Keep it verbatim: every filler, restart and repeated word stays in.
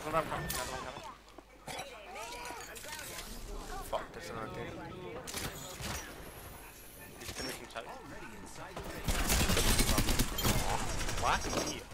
Another one, another one, another one. Fuck, there's another dude. He's finishing toast. What?